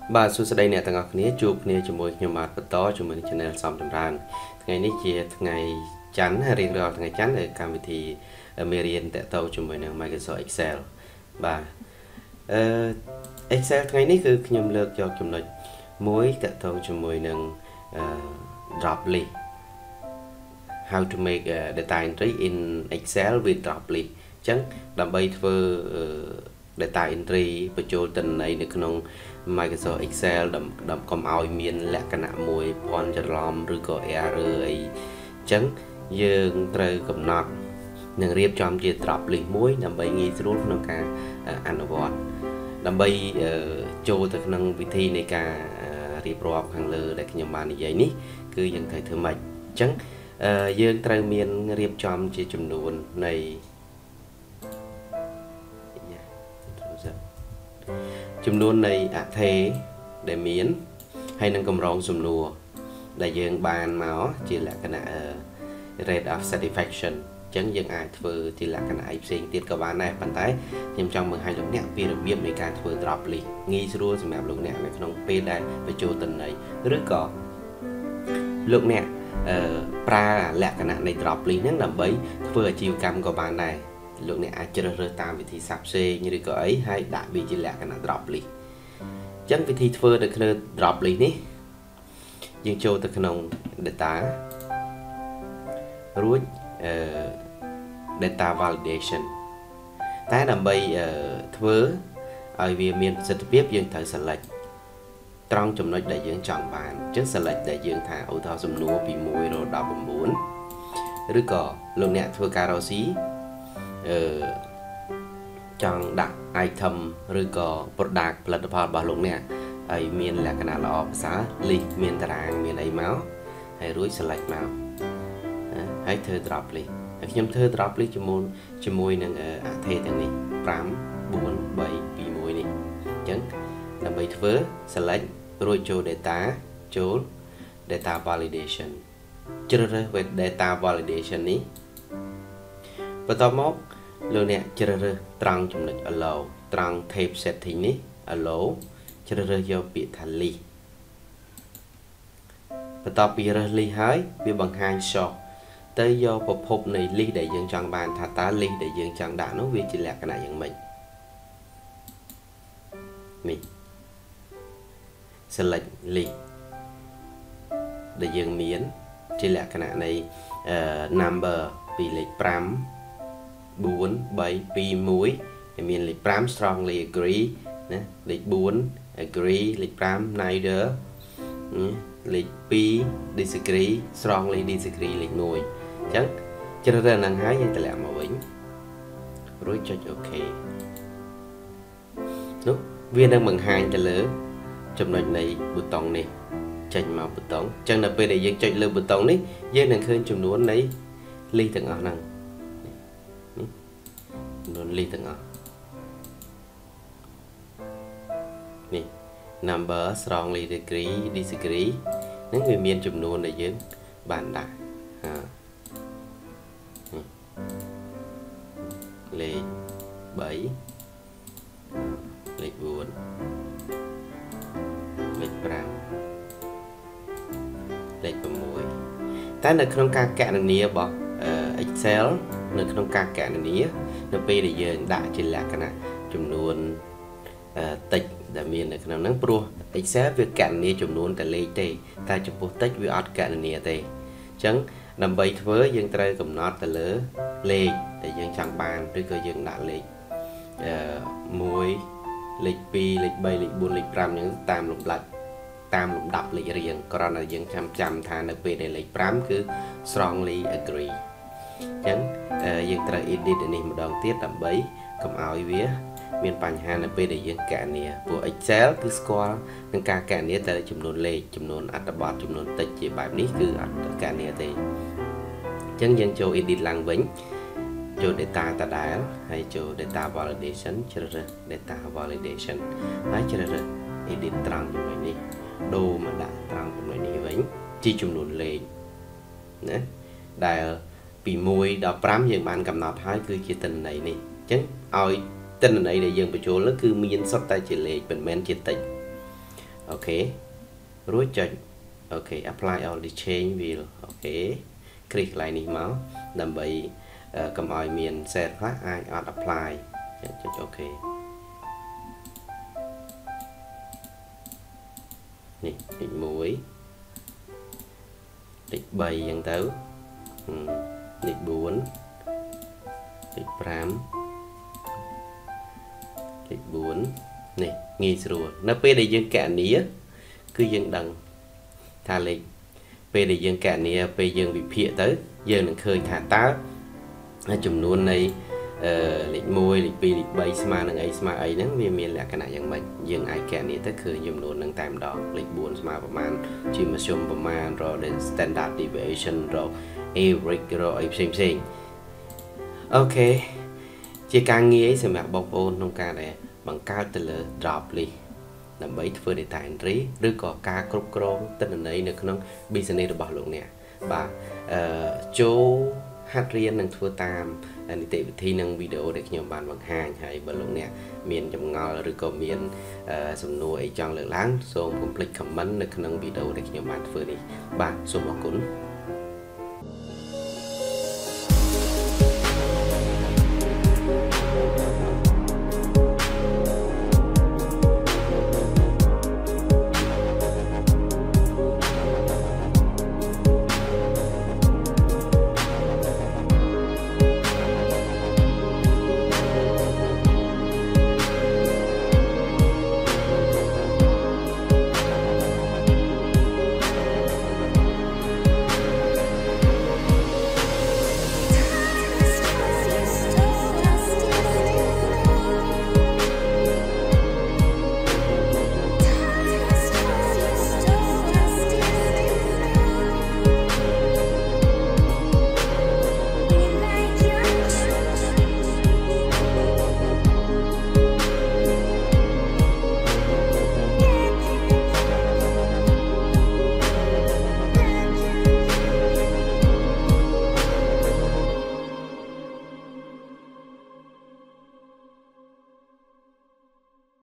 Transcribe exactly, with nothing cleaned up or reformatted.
បាទសួស្តីអ្នកទាំងអស់គ្នាជួបគ្នាជាមួយខ្ញុំបាទបន្តជាមួយនឹង Channel សំចម្រើនថ្ងៃនេះជាថ្ងៃច័ន្ទរៀងរាល់ថ្ងៃច័ន្ទកម្មវិធីមេរៀនតកតទៅជាមួយនឹង Microsoft Excel បាទអឺ Excel ថ្ងៃនេះគឺខ្ញុំលើកយកចំណុចមួយតកតទៅជាមួយនឹង drop list how to make a data entry in Excel with drop list អញ្ចឹងដើម្បីធ្វើ data entry បញ្ចូលទិន្នន័យនៅក្នុង Microsoft Excel ដើម្បីកុំឲ្យមានលក្ខណៈមួយភ័ន្តច្រឡំឬក៏ error អីអញ្ចឹងយើងត្រូវកំណត់និងរៀបចំជា drop list មួយដើម្បីងាយស្រួលក្នុងការអនុវត្តដើម្បីចូលទៅក្នុងវិធីនៃការរៀបរាប់ខាងលើដែលខ្ញុំបាននិយាយនេះគឺយើងត្រូវធ្វើម៉េចអញ្ចឹងយើងត្រូវមានរៀបចំជាចំនួននៃចំនួននៃអថេដែលមានហើយនឹងកម្រងសំណួរដែលយើងបានមកជាលក្ខណៈ rate of satisfaction អញ្ចឹងយើងអាចធ្វើជាលក្ខណៈឯផ្សេងទៀតក៏បានដែរប៉ុន្តែខ្ញុំចង់បង្ហាញលោកអ្នកពីរបៀបនៃការធ្វើ drop list ងាយស្រួលសម្រាប់លោកអ្នកនៅក្នុងពេលដែលបញ្ចូលទិន្នន័យឬក៏លោកអ្នកប្រើលក្ខណៈនៃ drop list ហ្នឹងដើម្បីធ្វើអាជីវកម្មក៏បានដែរលោកអ្នកអាចជ្រើសរើសតាមវិធីសាស្ត្រផ្សេងឬក៏អីហើយដាក់វាជាលក្ខណៈ drop list អញ្ចឹងវិធីធ្វើនៅក្នុង drop list នេះយើងចូលទៅក្នុង data រួច data validation តែដើម្បីធ្វើឲ្យវាមានប្រសិទ្ធភាពយើងត្រូវ select ត្រង់ចំណុចដែលយើងចង់បានអញ្ចឹង select ដែលយើងថាឧទាហរណ៍សំណួរពីមួយរហូតដល់៩ឬក៏លោកអ្នកធ្វើការរកស៊ីអឺចង់ដាក់ item ឬក៏ product ផលិតផលរបស់លោកអ្នកឲ្យមានលក្ខណៈល្អប្រសើរ list មានតារាងមានអីមកហើយរួច select មកហើយធ្វើ drop list ហើយខ្ញុំធ្វើ drop list ជាមួយជាមួយនឹងអថេទាំងនេះ5 4 3 2 1នេះអញ្ចឹងដើម្បីធ្វើ select រួចចូល data ចូល data validation ជ្រើសរើស data validation នេះបន្ទាប់មកលោកអ្នកជ្រើសរើសត្រង់ចំណុច allow ត្រង់ tab setting នេះ allow ជ្រើសរើសយកពាក្យថា list បន្ទាប់ពីរើស list ហើយវាបង្ហាញ short ទៅយកប្រភពនៃ list ដែលយើងចង់បានថាតើ list ដែលយើងចង់ដាក់នោះវាជាលក្ខណៈយ៉ាងម៉េចនេះ select list ដែលយើងមានជាលក្ខណៈនៃ number ពីលេខ5 4 3 2 1ហើយមានលេខ5 strongly agree ណាលេខ4 agree លេខ5 neither លេខ2 disagree strongly disagree លេខ1អញ្ចឹងជ្រើសរើសហ្នឹងហើយយើងតម្លាក់មកវិញរួចចុច OK នោះវានឹងបង្ហាញទៅលើចំណុចនៃប៊ូតុងនេះចេញមកប៊ូតុងអញ្ចឹងដល់ពេលដែលយើងចុចលើប៊ូតុងនេះយើងនឹងឃើញចំនួននៃ list ទាំងអស់ហ្នឹងចំនួន list ទាំងអស់នេះ number strongly agree disagree ហ្នឹងវាមានចំនួនដែលយើងបានដាក់លេខ3លេខ4លេខ5លេខ6តែនៅក្នុងការកណនារបស់ Excel នៅក្នុងការកណនានៅពេលដែលយើងដាក់ជាលក្ខណៈចំនួនតិចដែលមាននៅក្នុងហ្នឹងព្រោះ Excel វាកណនាចំនួនតែលេខទេតែចំពោះតិចវាអត់កណនាទេអញ្ចឹងដើម្បីធ្វើយើងត្រូវកំណត់ទៅលើលេខដែលយើងចង់បានឬក៏យើងដាក់លេខអឺ1លេខ2លេខ3លេខ4លេខ5អញ្ចឹងតាមលំដាប់តាមលំដាប់លេខរៀងគ្រាន់តែយើងចាំចាំថានៅពេលដែលលេខ5គឺ strongly agree អញ្ចឹងយើងត្រូវ edit នេះម្ដងទៀតដើម្បីកុំឲ្យវាមានបញ្ហានៅពេលដែលយើងកណនាព្រោះ Excel គឺស្គាល់នឹងការកណនាតែចំនួនលេខចំនួនអត្ថបទចំនួនតិចជាបែបនេះគឺអត់កណនាទេអញ្ចឹងយើងចូល edit ឡើងវិញចូល data ដដែលហើយចូល data validation ជ្រើសរើស data validation ហើយជ្រើសរើស edit ត្រង់ចំណុចនេះដូរមកដាក់ត្រង់ចំណុចនេះវិញជាចំនួនលេខណាដែលពី1ដល់5យើងបានកំណត់ហើយគឺជាទិន្នន័យនេះអញ្ចឹងឲ្យទិន្នន័យដែលយើងបញ្ចូលគឺមានសុទ្ធតែជាលេខមិនមែនជាតិចអូខេរួចចុចអូខេ apply all the change wheel អូខេคลิกកន្លែងនេះមកដើម្បីកុំឲ្យមាន cell ខ្លះអាចអត់ apply ចុចអូខេនេះលេខមួយលេខបីអញ្ចឹងទៅលេខបួនលេខប្រាំលេខបួននេះងាយស្រួលនៅពេលដែលយើងកណនីគឺយើងដឹងថាលេខពេលដែលយើងកណនីពេលយើងវិភាគទៅយើងនឹងឃើញថាតើចំនួននៃលេខមួយលេខពីរលេខបីស្មើនឹងអីស្មើអីហ្នឹងវាមានលក្ខណៈយ៉ាងម៉េចយើងអាចកណនីទៅឃើញចំនួននឹងតែម្ដងលេខបួនស្មើប្រមាណជាមធ្យមប្រមាណរក standard deviation រក average រកអីផ្សេងផ្សេងអូខេជាការងារសម្រាប់បងប្អូនក្នុងការដែលបង្កើតទៅលើ drop list ដើម្បីធ្វើ data entry ឬក៏ការគ្រប់គ្រងទិន្នន័យនៅក្នុង business របស់លោកអ្នកបាទអឺចូលហាត់រៀននិងធ្វើតាមនីតិវិធីនិងវីដេអូដែលខ្ញុំបានបង្ហាញហើយបើលោកអ្នកមានចម្ងល់ឬក៏មានសំណួរអីចង់លើកឡើងសូមកុំភ្លេច comment នៅក្នុងវីដេអូដែលខ្ញុំបានធ្វើនេះបាទសូមអរគុណ